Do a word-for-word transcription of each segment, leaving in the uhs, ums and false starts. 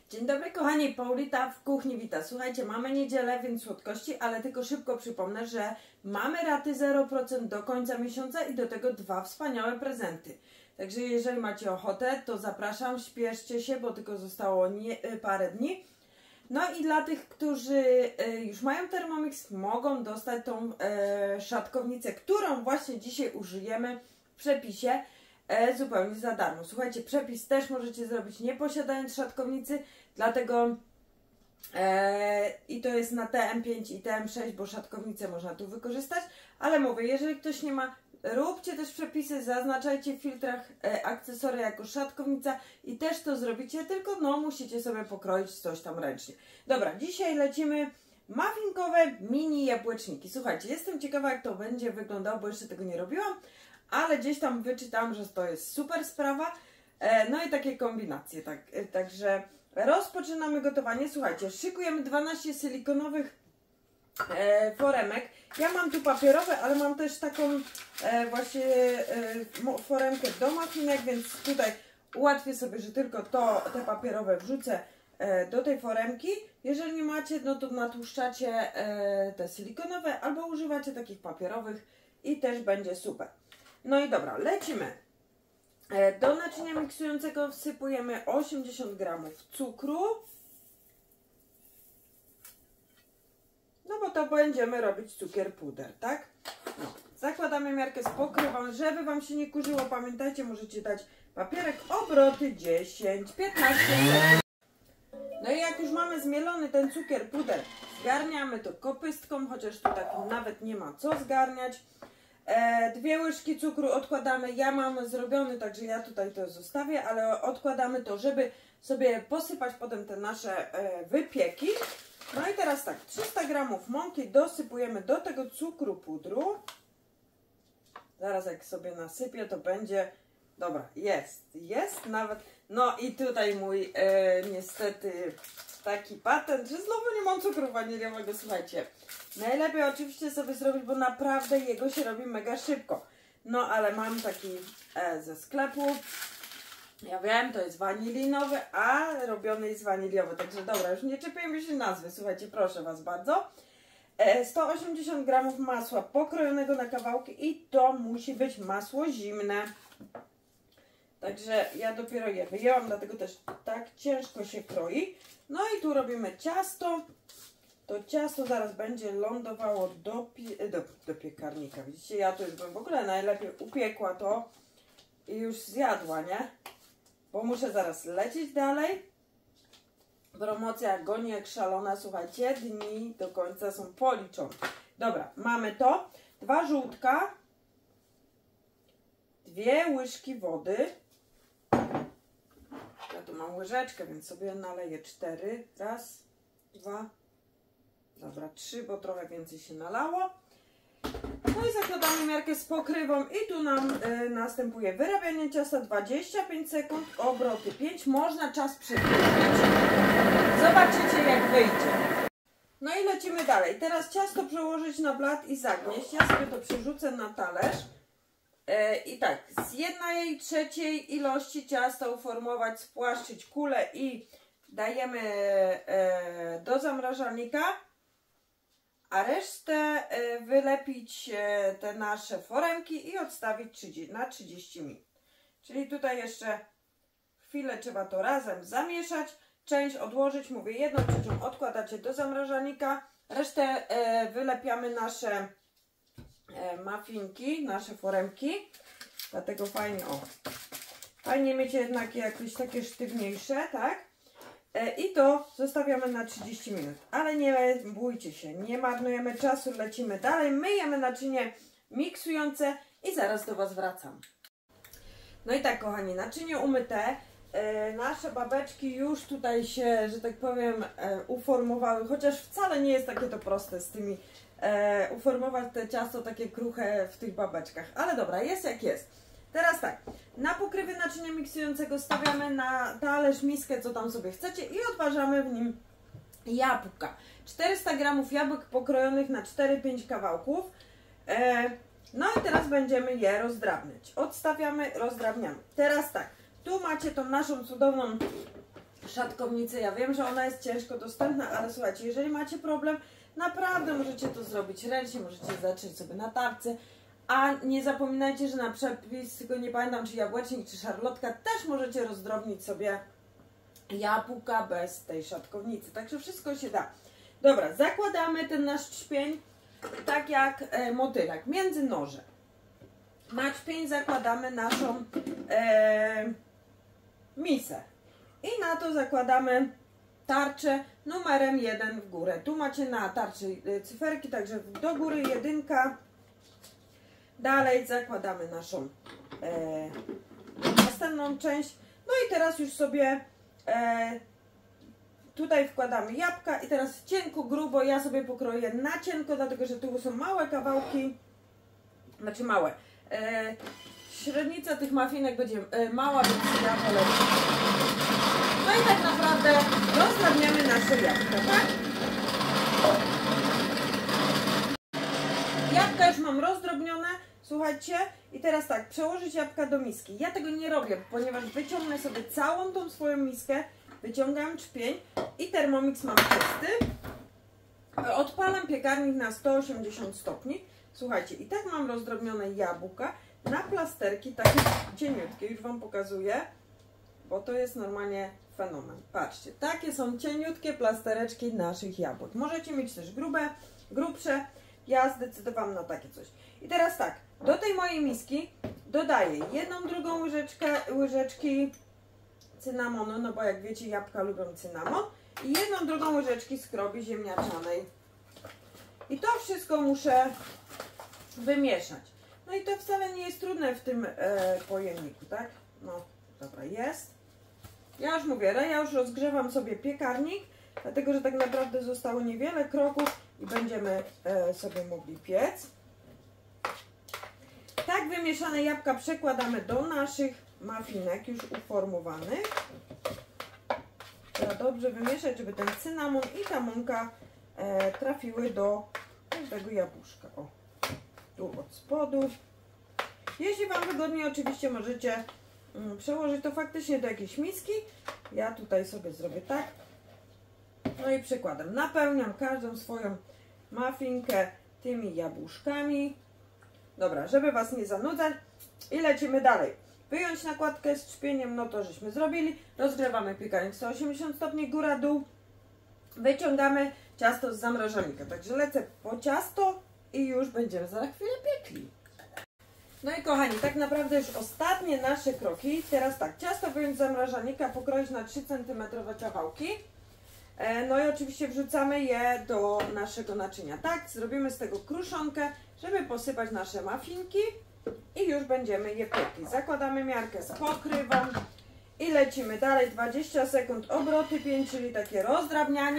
Dzień dobry kochani, Paulita w kuchni wita. Słuchajcie, mamy niedzielę, więc słodkości, ale tylko szybko przypomnę, że mamy raty zero procent do końca miesiąca i do tego dwa wspaniałe prezenty. Także jeżeli macie ochotę, to zapraszam, śpieszcie się, bo tylko zostało nie, parę dni. No i dla tych, którzy już mają Thermomix, mogą dostać tą e, szatkownicę, którą właśnie dzisiaj użyjemy w przepisie e, zupełnie za darmo. Słuchajcie, przepis też możecie zrobić nie posiadając szatkownicy, dlatego e, i to jest na T M pięć i T M sześć, bo szatkownicę można tu wykorzystać, ale mówię, jeżeli ktoś nie ma, róbcie też przepisy, zaznaczajcie w filtrach e, akcesoria jako szatkownica i też to zrobicie, tylko no musicie sobie pokroić coś tam ręcznie. Dobra, dzisiaj lecimy muffinkowe mini jabłeczniki. Słuchajcie, jestem ciekawa, jak to będzie wyglądało, bo jeszcze tego nie robiłam, ale gdzieś tam wyczytałam, że to jest super sprawa. E, no i takie kombinacje, tak, e, także rozpoczynamy gotowanie. Słuchajcie, szykujemy dwanaście silikonowych e, foremek. Ja mam tu papierowe, ale mam też taką e, właśnie e, foremkę do muffinek, więc tutaj ułatwię sobie, że tylko to, te papierowe wrzucę e, do tej foremki. Jeżeli nie macie, no to natłuszczacie e, te silikonowe albo używacie takich papierowych i też będzie super. No i dobra, lecimy. E, do naczynia miksującego wsypujemy osiemdziesiąt gramów cukru. No bo to będziemy robić cukier puder, tak? No. Zakładamy miarkę z pokrywą, żeby Wam się nie kurzyło. Pamiętajcie, możecie dać papierek, obroty dziesięć piętnaście sekund. No i jak już mamy zmielony ten cukier puder, zgarniamy to kopystką, chociaż tu tak nawet nie ma co zgarniać. E, dwie łyżki cukru odkładamy, ja mam zrobiony, także ja tutaj to zostawię, ale odkładamy to, żeby sobie posypać potem te nasze e, wypieki. No i teraz tak, trzysta gramów mąki dosypujemy do tego cukru pudru. Zaraz jak sobie nasypię, to będzie, dobra, jest, jest nawet, no i tutaj mój e, niestety taki patent, że znowu nie mam cukru waniliowego, słuchajcie. Najlepiej oczywiście sobie zrobić, bo naprawdę jego się robi mega szybko. No ale mam taki e, ze sklepu. Ja wiem, to jest wanilinowy, a robiony jest waniliowy. Także dobra, już nie czepiajmy się nazwy. Słuchajcie, proszę Was bardzo. E, sto osiemdziesiąt gramów masła pokrojonego na kawałki i to musi być masło zimne. Także ja dopiero je wyjęłam, dlatego też tak ciężko się kroi. No i tu robimy ciasto. To ciasto zaraz będzie lądowało do, pie do, do piekarnika. Widzicie, ja tu już bym w ogóle najlepiej upiekła to i już zjadła, nie? Bo muszę zaraz lecieć dalej. Promocja goni jak szalona, słuchajcie, dni do końca są policzone. Dobra, mamy to. Dwa żółtka. Dwie łyżki wody. Ja tu mam łyżeczkę, więc sobie naleję cztery. Raz, dwa, dobra, trzy, bo trochę więcej się nalało. No i zakładamy miarkę z pokrywą i tu nam y, następuje wyrabianie ciasta dwadzieścia pięć sekund, obroty pięć. Można czas przedłużyć. Zobaczycie jak wyjdzie. No i lecimy dalej. Teraz ciasto przełożyć na blat i zagnieść. Ja sobie to przerzucę na talerz. Y, I tak, z jednej trzeciej ilości ciasta uformować, spłaszczyć kulę i dajemy y, do zamrażalnika. A resztę wylepić te nasze foremki i odstawić na trzydzieści minut. Czyli tutaj jeszcze chwilę trzeba to razem zamieszać. Część odłożyć, mówię, jedną trzecią odkładacie do zamrażalnika. Resztę wylepiamy nasze muffinki, nasze foremki. Dlatego fajnie, o, fajnie mieć jednak jakieś takie sztywniejsze, tak? I to zostawiamy na trzydzieści minut. Ale nie bójcie się, nie marnujemy czasu, lecimy dalej. Myjemy naczynie miksujące i zaraz do Was wracam. No i tak, kochani, naczynie umyte. E, nasze babeczki już tutaj się, że tak powiem, e, uformowały. Chociaż wcale nie jest takie to proste z tymi e, uformować te ciasto takie kruche w tych babeczkach. Ale dobra, jest jak jest. Teraz tak, na pokrywy naczynia miksującego stawiamy na talerz, miskę, co tam sobie chcecie i odważamy w nim jabłka. czterysta gramów jabłek pokrojonych na cztery pięć kawałków. E, no i teraz będziemy je rozdrabniać. Odstawiamy, rozdrabniamy. Teraz tak, tu macie tą naszą cudowną szatkownicy. Ja wiem, że ona jest ciężko dostępna, ale słuchajcie, jeżeli macie problem, naprawdę możecie to zrobić ręcznie, możecie zacząć sobie na tarce. A nie zapominajcie, że na przepis, tylko nie pamiętam czy jabłecznik, czy szarlotka, też możecie rozdrobnić sobie jabłka bez tej szatkownicy. Także wszystko się da. Dobra, zakładamy ten nasz trzpień tak jak e, motylek, między noże. Na trzpień zakładamy naszą e, misę. I na to zakładamy tarczę numerem jeden w górę. Tu macie na tarczy cyferki, także do góry jedynka. Dalej zakładamy naszą e, następną część. No i teraz już sobie e, tutaj wkładamy jabłka i teraz cienko, grubo ja sobie pokroję na cienko, dlatego że tu są małe kawałki, znaczy małe. E, średnica tych mafinek będzie e, mała, więc ja wolę. No i tak naprawdę rozdrabniamy nasze jabłka, tak? Jabłka już mam rozdrobnione, słuchajcie, i teraz tak, przełożyć jabłka do miski. Ja tego nie robię, ponieważ wyciągnę sobie całą tą swoją miskę, wyciągam trzpień i Thermomix mam czysty. Odpalam piekarnik na sto osiemdziesiąt stopni. Słuchajcie, i tak mam rozdrobnione jabłka na plasterki, takie cieniutkie, już Wam pokazuję, bo to jest normalnie fenomen. Patrzcie, takie są cieniutkie plastereczki naszych jabłek. Możecie mieć też grube, grubsze. Ja zdecydowałam na takie coś. I teraz tak, do tej mojej miski dodaję jedną drugą łyżeczkę, łyżeczki cynamonu, no bo jak wiecie, jabłka lubią cynamon, i jedną drugą łyżeczki skrobi ziemniaczanej. I to wszystko muszę wymieszać. No i to wcale nie jest trudne w tym e, pojemniku, tak? No, dobra, jest. Ja już mówię, ja już rozgrzewam sobie piekarnik, dlatego że tak naprawdę zostało niewiele kroków i będziemy e, sobie mogli piec. Tak wymieszane jabłka przekładamy do naszych mafinek już uformowanych. Trzeba dobrze wymieszać, żeby ten cynamon i ta mąka e, trafiły do każdego jabłuszka. O, tu od spodu. Jeśli Wam wygodnie, oczywiście możecie mm, przełożyć to faktycznie do jakiejś miski. Ja tutaj sobie zrobię tak. No i przykładem napełniam każdą swoją mafinkę tymi jabłuszkami. Dobra, żeby Was nie zanudzać i lecimy dalej. Wyjąć nakładkę z trzpieniem, no to żeśmy zrobili. Rozgrzewamy piekarnik sto osiemdziesiąt stopni, góra, dół. Wyciągamy ciasto z zamrażalnika. Także lecę po ciasto i już będziemy za chwilę piekli. No i kochani, tak naprawdę już ostatnie nasze kroki. Teraz tak, ciasto wyjąć z zamrażalnika, pokroić na trzy centymetrowe kawałki. No i oczywiście wrzucamy je do naszego naczynia. Tak, zrobimy z tego kruszonkę, żeby posypać nasze mafinki i już będziemy je piekli. Zakładamy miarkę z pokrywą i lecimy dalej. dwadzieścia sekund, obroty pięć, czyli takie rozdrabnianie.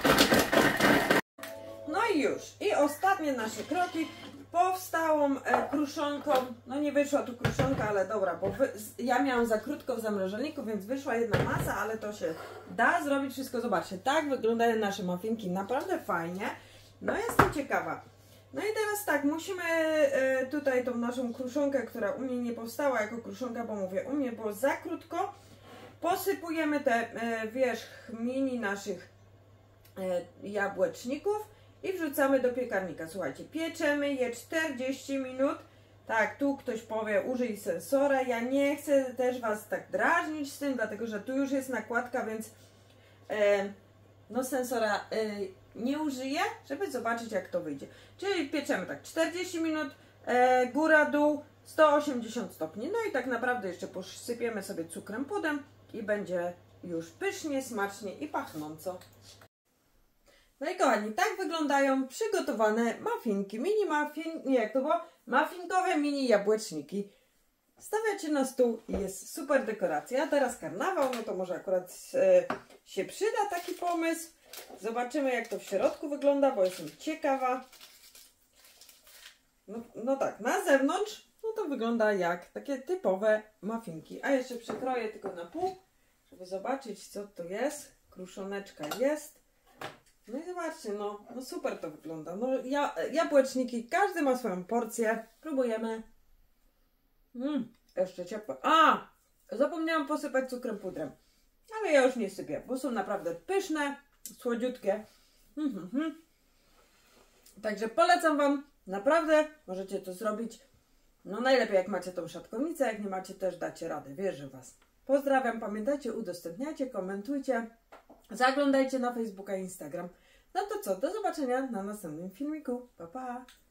No i już. I ostatnie nasze kroki. Powstałą e, kruszonką, no nie wyszła tu kruszonka, ale dobra, bo wy, ja miałam za krótko w zamrażalniku, więc wyszła jedna masa, ale to się da zrobić wszystko. Zobaczcie, tak wyglądają nasze muffinki, naprawdę fajnie. No jestem ciekawa. No i teraz tak, musimy e, tutaj tą naszą kruszonkę, która u mnie nie powstała jako kruszonka, bo mówię, u mnie było za krótko, posypujemy te e, wierzch mini naszych e, jabłeczników i wrzucamy do piekarnika. Słuchajcie, pieczemy je czterdzieści minut. Tak, tu ktoś powie, użyj sensora. Ja nie chcę też Was tak drażnić z tym, dlatego że tu już jest nakładka, więc e, no sensora e, nie użyję, żeby zobaczyć jak to wyjdzie. Czyli pieczemy tak czterdzieści minut, e, góra, dół, sto osiemdziesiąt stopni. No i tak naprawdę jeszcze posypiemy sobie cukrem pudem i będzie już pysznie, smacznie i pachnąco. No i kochani, tak wyglądają przygotowane muffinki, mini muffin, nie jak to było, muffinkowe mini jabłeczniki. Stawiacie na stół i jest super dekoracja. A teraz karnawał, no to może akurat e, się przyda taki pomysł. Zobaczymy jak to w środku wygląda, bo jestem ciekawa. No, no tak, na zewnątrz no to wygląda jak takie typowe muffinki. A jeszcze przekroję tylko na pół, żeby zobaczyć co to jest. Kruszoneczka jest. No i zobaczcie, no, no super to wygląda. No ja, jabłeczniki, każdy ma swoją porcję. Próbujemy. Mmm, jeszcze ciepłe. A! Zapomniałam posypać cukrem pudrem. Ale ja już nie sypię, bo są naprawdę pyszne, słodziutkie. Mhm, mhm. Także polecam Wam, naprawdę możecie to zrobić. No najlepiej jak macie tą szatkownicę, jak nie macie też dacie radę, wierzę w Was. Pozdrawiam, pamiętajcie, udostępniajcie, komentujcie, zaglądajcie na Facebooka i Instagram. No to co, do zobaczenia na następnym filmiku. Pa, pa!